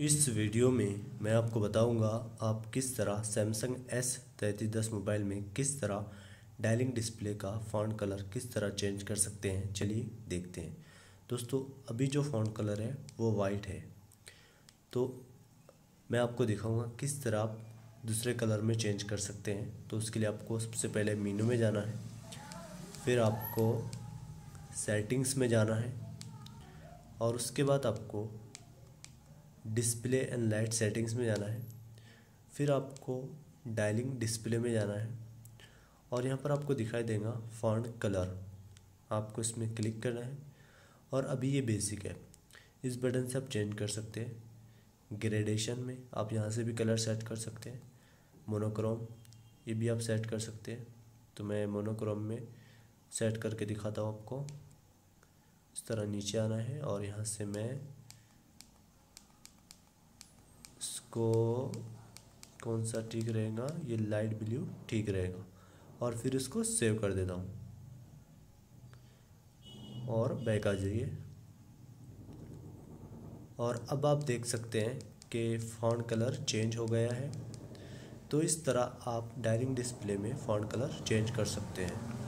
इस वीडियो में मैं आपको बताऊंगा आप किस तरह सैमसंग S3310 मोबाइल में किस तरह डायलिंग डिस्प्ले का फ़ॉन्ट कलर किस तरह चेंज कर सकते हैं। चलिए देखते हैं। दोस्तों, अभी जो फ़ॉन्ट कलर है वो वाइट है, तो मैं आपको दिखाऊंगा किस तरह आप दूसरे कलर में चेंज कर सकते हैं। तो उसके लिए आपको सबसे पहले मेनू में जाना है, फिर आपको सेटिंग्स में जाना है और उसके बाद आपको डिस्प्ले एंड लाइट सेटिंग्स में जाना है। फिर आपको डायलिंग डिस्प्ले में जाना है और यहाँ पर आपको दिखाई देगा फ़ॉन्ट कलर, आपको इसमें क्लिक करना है। और अभी ये बेसिक है, इस बटन से आप चेंज कर सकते हैं। ग्रेडेशन में आप यहाँ से भी कलर सेट कर सकते हैं। मोनोक्रोम ये भी आप सेट कर सकते हैं, तो मैं मोनोक्रोम में सेट करके दिखाता हूँ आपको। इस तरह नीचे आना है और यहाँ से मैं इसको कौन सा ठीक रहेगा, ये लाइट ब्लू ठीक रहेगा, और फिर इसको सेव कर देता हूँ और बैक आ जाइए। और अब आप देख सकते हैं कि फ़ॉन्ट कलर चेंज हो गया है। तो इस तरह आप डायलिंग डिस्प्ले में फ़ॉन्ट कलर चेंज कर सकते हैं।